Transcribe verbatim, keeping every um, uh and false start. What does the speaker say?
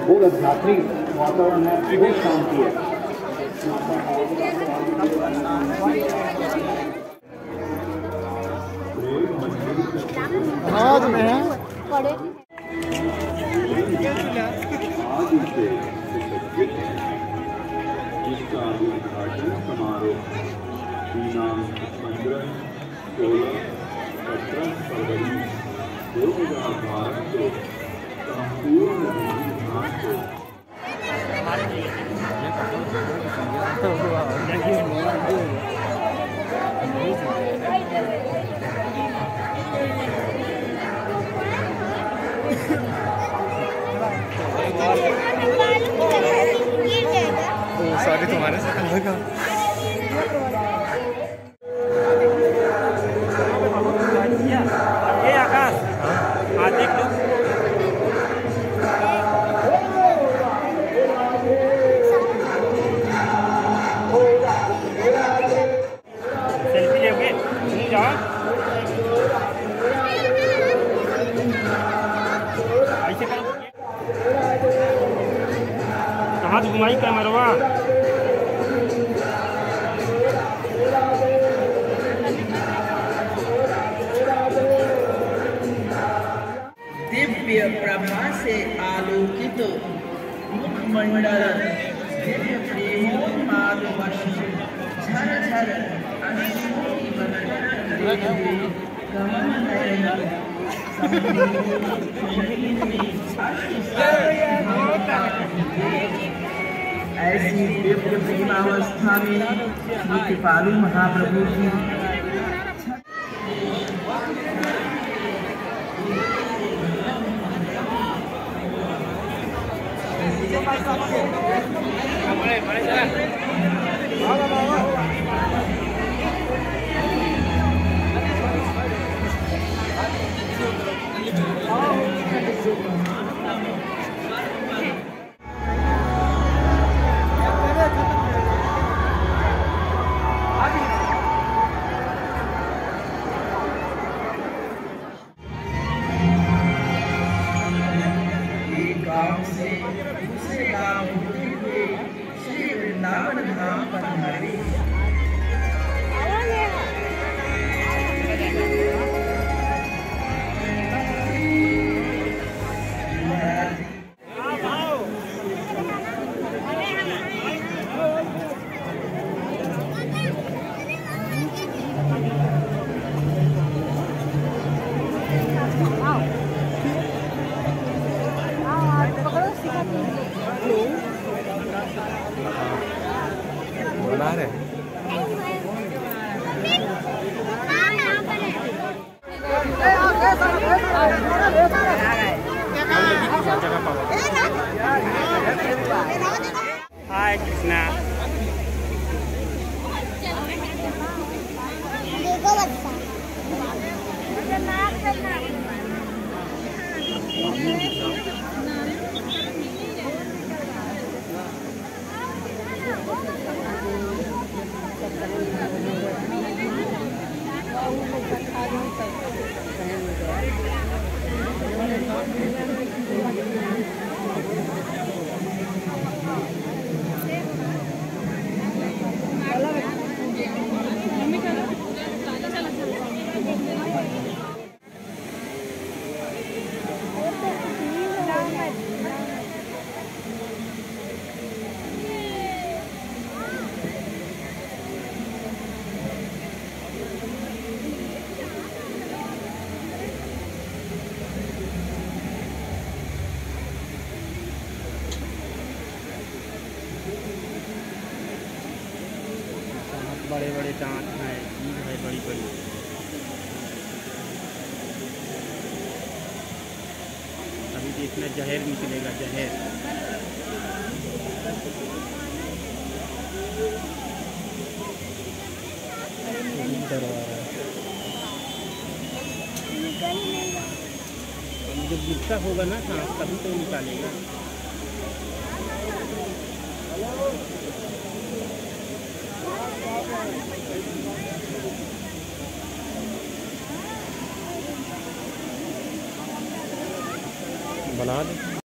बहुत आध्यात्मिक वातावरण है, बहुत शांति है। आज में है पड़े आज से सुसज्जित है इसका उद्घाटन समारोह दिनांक पंद्रह सोलह सत्रह फरवरी दो हजार बारह को संपूर्ण धूमधाम से सारे तुम्हारे से लगा ये आकाश हाँ देख लो सेल्फी लोगे तुम जाओ ऐसे करो कहाँ से घुमाई कैमरवा दिव्य प्रभा से आलोकित मुखमंडल दिव्य प्रेमोन्माद वश झर झर अश्रुनि बरसते कमल नयन शरीर में ऐसी दिव्य प्रेमावस्था में श्री कृपालु महाप्रभु जी गांव से दूसरे गांव होते हुए श्री वृंदावन धाम पधारे। बना रहे हाय कृष्णा देखो बच्चा बड़े बड़े दांत हैं, जीभ है बड़ी बड़ी। अभी देखना जहर निकलेगा, जहर। जब गुस्सा होगा ना सांस तभी तो निकालेगा। बना दे।